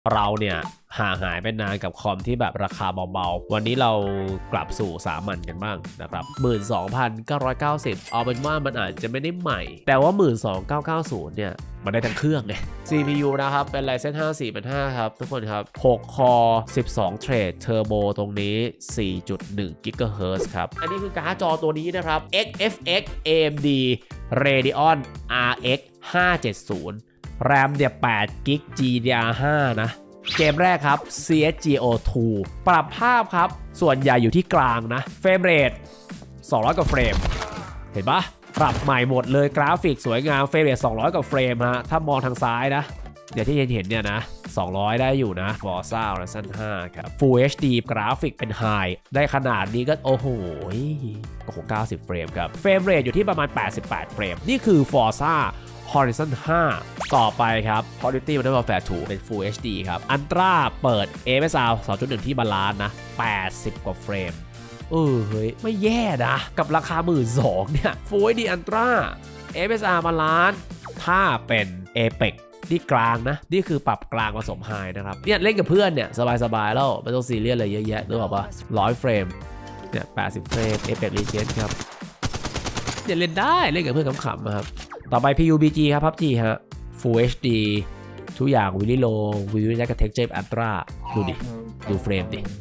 เราเนี่ยห่างหายไปนานกับคอมที่แบบราคาเบาๆวันนี้เรากลับสู่สามัญกันบ้างนะครับ 12,990 เอาเป็นว่ามันอาจจะไม่ได้ใหม่แต่ว่า 12,990 เนี่ยมันได้ทั้งเครื่องไง CPU นะครับเป็น Ryzen 5 4005 ครับทุกคนครับ6 Core 12 Thread Turbo ตรงนี้ 4.1 GHz ครับอันนี้คือการ์ดจอตัวนี้นะครับ XFX AMD Radeon RX 570 RAM เนี่ย8 GB GDDR5 นะเกมแรกครับ CSGO2 ปรับภาพครับส่วนใหญ่อยู่ที่กลางนะเฟรมเรท200 กว่าเฟรมเห็นปะปรับใหม่หมดเลยกราฟิกสวยงามเฟรมเรท200 กว่าเฟรมฮะถ้ามองทางซ้ายนะเดี๋ยวที่เห็นเนี่ยนะ200ได้อยู่นะ Forza Horizon 5 ครับ Full HD กราฟิกเป็น High ได้ขนาดนี้ก็โอ้โห90 เฟรมครับเฟรมเรทอยู่ที่ประมาณ88 เฟรมนี่คือ Forza Horizon 5 ต่อไปครับ Call of Duty Modern Warfare 2 เป็น Full HD ครับ Ultra เปิด AMSR 2.1 ที่บาลานซ์นะ80 กว่าเฟรมเฮ้ยไม่แย่นะกับราคา 12,000 เนี่ย Full HD Ultra AMSR บาลานซ์ถ้าเป็น Apex ที่กลางนะนี่คือปรับกลางผสม High นะครับเนี่ยเล่นกับเพื่อนเนี่ยสบายๆแล้วไม่ต้องซีเรียสอะไรเยอะแยะนึกออกปะ100 เฟรมเนี่ย80 เฟรม Apex Legends ครับเนี่ยเล่นได้เล่นกับเพื่อนขำๆนะครับต่อไป PUBG ครับ PUBG ฮะ Full HD ทุกอย่างวิลลี่โลวิลลี่แจ็คกับ Texture Ultra ดูเฟรมดิ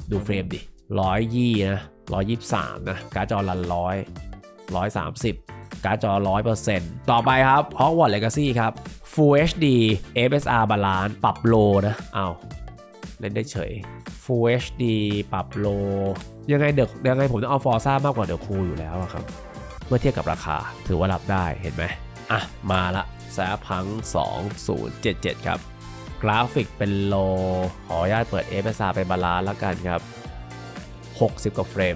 120นะ123นะการ์ดจอรัน130การ์ดจอ 100% ต่อไปครับ Hogwarts Legacy ครับ Full HD FSR Balance ปรับโลนะเล่นได้เฉย Full HD ปรับโลยังไงผมต้องเอา Forza มากกว่าเดอะคูลอยู่แล้วครับเมื่อเทียบกับราคาถือว่ารับได้เห็นไหมมาละCyberpunk 2077 ครับกราฟิกเป็นโลขออนุญาตเปิด FSR ไปบาลานซ์แล้วกันครับ60 กว่าเฟรม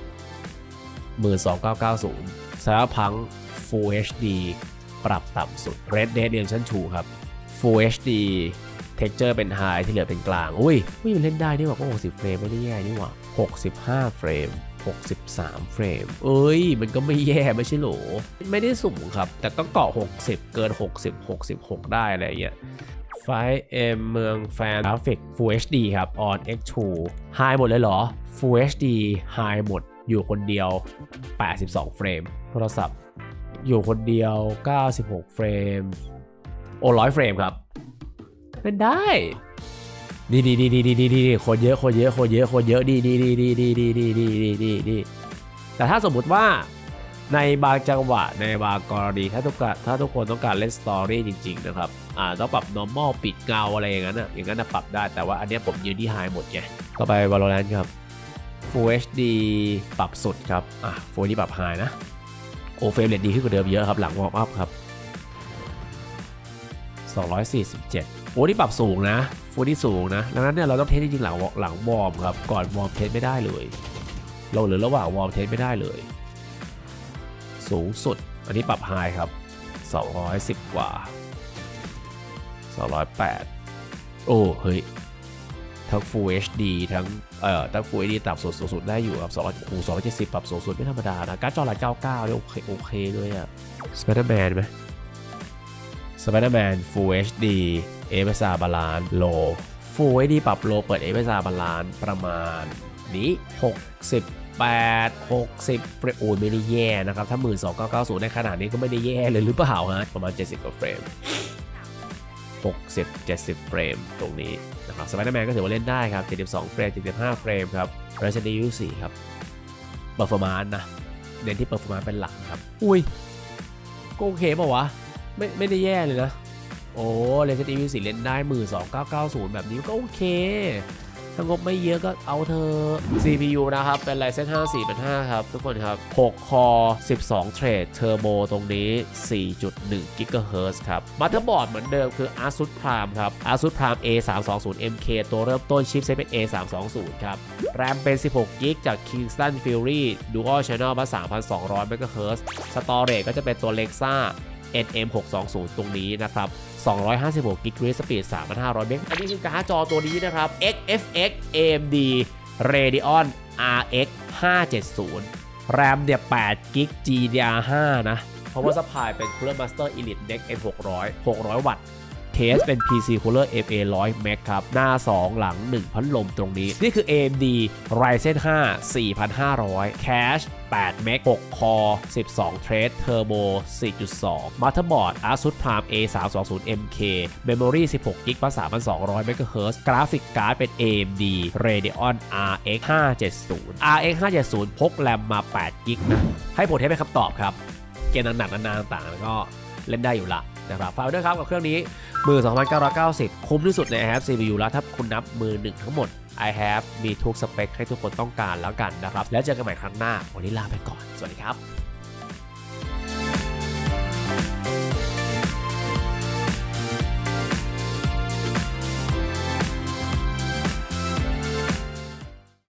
12,990 Cyberpunk Full HD ปรับต่ำสุด Red Dead Redemption 2 ครับ Full HD Texture เป็น High ที่เหลือเป็นกลางมันเล่นได้นี่หว่าก็60 เฟรมไม่ได้แย่นี่หว่า65 เฟรม63 เฟรมมันก็ไม่แย่ไม่ใช่หรอไม่ได้สูงครับแต่ก็เกาะ60เกิน66ได้อะไรอย่างเงี้ย5M เมืองแฟนกราฟิก Full HD ครับ on X2 High หมดเลยเหรอ Full HD High หมดอยู่คนเดียว82 เฟรมโทรศัพท์อยู่คนเดียว96 เฟรม100 เฟรมครับเล่นได้ดีคนเยอะดีแต่ถ้าสมมุติว่าในบางจังหวะในบางกรณีถ้าทุกคนต้องการเล่นสตอรี่จริงๆนะครับต้องปรับ normal ปิดเงาอะไรอย่างนั้นปรับได้แต่ว่าอันนี้ผมยืนที่ high หมดไงต่อไป Valorant ครับ Full HD ปรับสุดครับFull HD ปรับ high นะเฟรมเรทดีขึ้นกว่าเดิมเยอะครับหลังวอร์มอัพครับ247ที่ปรับสูงนะที่สูงนะดังนั้นเนี่ยเราต้องเทสจริงๆหลังวอร์มครับก่อนวอร์มเทสไม่ได้เลยหรือระหว่างวอร์มเทสไม่ได้เลยสูงสุดอันนี้ปรับไฮครับ210กว่า208เฮ้ยทั้ง Full HD ทั้งFull HD ปรับสูงสุดได้อยู่ครับ270ปรับสูงสุดไม่ธรรมดานะการ์ดจอ199เนี่ยโอเคเลยอะ Spider-Man ไหมSpider-Man Full HD FSR Balance Low Full HD ปรับ Low เปิด FSR Balance ประมาณนี้60เฟรมไม่ได้แย่นะครับถ้า 12,990 ได้ขนาดนี้ก็ไม่ได้แย่เลยหรือเปล่าฮะประมาณ70 กว่าเฟรม70 เฟรมตรงนี้นะครับ Spider-Man ก็ถือว่าเล่นได้ครับ72 เฟรม75 เฟรมครับ Resident Evil 4 ครับ Performance นะเน้นที่ Performance เป็นหลักครับก็โอเคป่าววะไม่ได้แย่เลยนะResident Evil 4 เล่นได้ 12,990 แบบนี้ก็โอเคถ้างบไม่เยอะก็เอาเธอ CPU นะครับเป็น Ryzen 5 4005 ครับทุกคนครับ6 Core 12 Thread Turbo ตรงนี้ 4.1 GHz ครับ Motherboard เหมือนเดิมคือ Asus Prime ครับ Asus Prime A320MK ตัวเริ่มต้นชิปเซตเป็น A320 ครับ RAM เป็น 16GB จาก Kingston Fury Dual Channel มา 3,200 MHz Storage ก็จะเป็นตัว Lexa NM620 ตรงนี้นะครับ256 GB Read Speed 3,500 เมกอันนี้คือการ์ดจอตัวนี้นะครับ XFX AMD Radeon RX 570 RAM เนี่ย8 GB GDDR5 นะ Power Supply เป็น Cooler Master Elite Deck M600 600 วัตต์ K สเป็น PC Cooler FA 100 Max ครับหน้า2หลัง1พัดลมตรงนี้นี่คือ AMD Ryzen 5 4500 Cache 8 เมก6 คอ 12 เทรด เทอร์โบ 4.2 Motherboard Asus Prime A320MK Memory 16 GB 3200 MHz กราฟิกการ์ดเป็น AMD Radeon RX 570 RX 570 พกแรมมา8 GB นะให้ผลให้เป็นคำตอบครับเกมหนักๆนานๆต่างๆก็เล่นได้อยู่ละนะครับฝากด้วยครับกับเครื่องนี้12,990 คุ้มที่สุดใน iHave CPU แล้วถ้าคุณนับมือหนึ่งทั้งหมด iHave มีทุกสเปคให้ทุกคนต้องการแล้วกันนะครับแล้วเจอกันใหม่ครั้งหน้าวันนี้ลาไปก่อนสวัสดีครับ